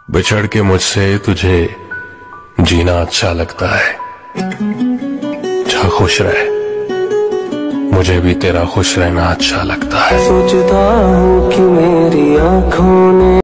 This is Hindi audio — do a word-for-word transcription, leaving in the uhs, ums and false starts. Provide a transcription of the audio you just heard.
बिछड़ के मुझसे तुझे जीना अच्छा लगता है। जा खुश रह, मुझे भी तेरा खुश रहना अच्छा लगता है। सोचता हूँ कि मेरी आंखों ने